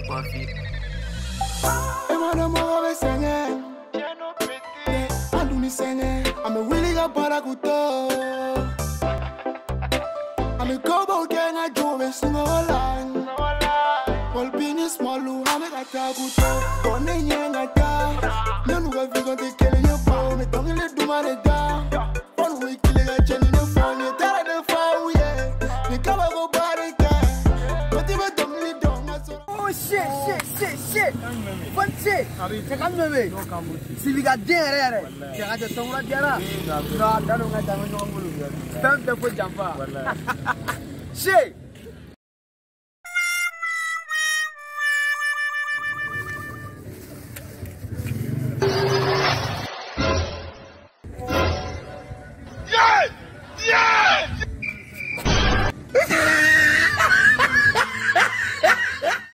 I'm a willing para kuto. I'm a kobo gang I do a single line. All being small, I'm a takuto. Going young at that. None of you got to kill your phone. Don't let do my down. One week killing a gen in the phone. You tell the phone, yeah. You come go body guy. But you don't need don't. Oh shit. One shit. Come with me. See, we got there. I just don't want to get up. No, I don't know. Stand the foot jumper. Shit.